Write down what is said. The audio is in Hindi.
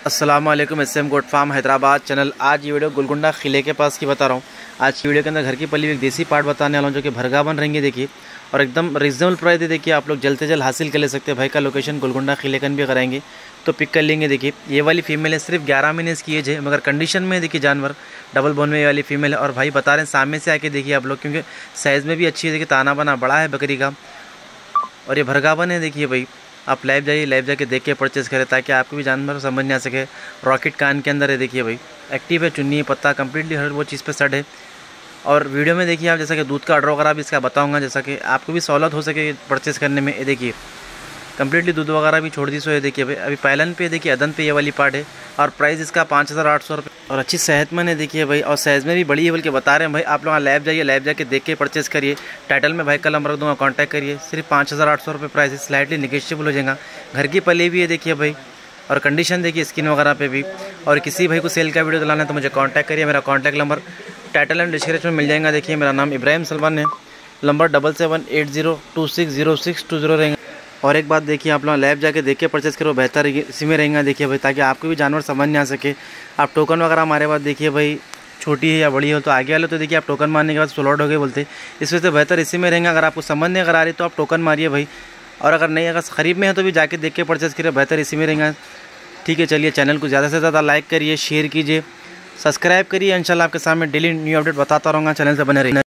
अस्सलाम वालेकुम। SM goat farm Hyderabad channel. आज ये वीडियो गोलकुंडा किले के पास की बता रहा हूँ। आज की वीडियो के अंदर घर की पली एक देसी पार्ट बताने वाला हूँ जो कि भरगावन रहेंगे। देखिए और एकदम रीजनेबल प्राइस है। देखिए आप लोग जल्द से जल्द हासिल कर ले सकते हैं। भाई का लोकेशन गोलकुंडा किले कन भी कराएंगे तो पिक कर लेंगे। देखिए ये वाली फीमेल है, सिर्फ 11 महीने की एज है, मगर कंडीशन में देखिए जानवर डबल बोन में ये वाली फीमेल है। और भाई बता रहे हैं सामने से आके देखिए आप लोग, क्योंकि साइज़ में भी अच्छी है। देखिए ताना बना बड़ा है बकरी का और ये भरगावन है। देखिए भाई आप लाइव जाइए, लाइव जाके देख के परचेज़ करें ताकि आपको भी जानवर समझ नहीं आ सके। रॉकेट कान के अंदर है। देखिए भाई एक्टिव है, चुन्नी पत्ता कंप्लीटली हर वो चीज़ पे सेट है। और वीडियो में देखिए आप जैसा कि दूध का ऑर्डर वगैरह भी इसका बताऊंगा, जैसा कि आपको भी सहूलत हो सके परचेज़ करने में। ये देखिए कंप्लीटली दूध वगैरह भी छोड़ दी सो है। देखिए भाई अभी पायलन पे देखिए अदन पे ये वाली पार्ट है और प्राइस इसका 5800 रुपये और अच्छी सेहतमंद है। देखिए भाई और साइज़ में भी बड़ी है, बल्कि बता रहे हैं भाई आप लोग लैब जाइए, लैब जाके देख के परचेज़ करिए। टाइटल में भाई का नंबर रख दूँगा, कॉन्टैक्ट करिए। सिर्फ 5800 रुपये प्राइस है, स्लाइटली निगेशिएबल हो जाएगा। घर की पली भी है देखिए भाई और कंडीशन देखिए स्किन वगैरह पे भी। और किसी भाई को सेल का वीडियो दिलाना है तो मुझे कॉन्टैक्ट करिए। मेरा contact number title and description में मिल जाएगा। देखिए मेरा नाम इब्राहिम सलमान है, नंबर 7780260620 रहेगा। और एक बात देखिए आप लोग लैब जाके देख के परचेस करो, बेहतर इसी में रहेगा। देखिए भाई ताकि आपको भी जानवर समझ नहीं आ सके। आप टोकन वगैरह हमारे बाद देखिए भाई छोटी है या बड़ी हो तो आगे वाले तो देखिए आप टोकन मारने के बाद स्लॉट हो गए बोलते, इस वजह से बेहतर इसी में रहेगा। अगर आपको समझ नहीं अगर आ रही तो आप टोकन मारिए भाई, और अगर नहीं अगर करीब में है तो भी जाके देख के परचेस करिए, बेहतर इसी में रहेगा। ठीक है चलिए, चैनल को ज़्यादा से ज़्यादा लाइक करिए, शेयर कीजिए, सब्सक्राइब करिए। इंशाल्लाह आपके सामने डेली न्यू अपडेट बताता रहूँगा। चैनल से बने रहिए।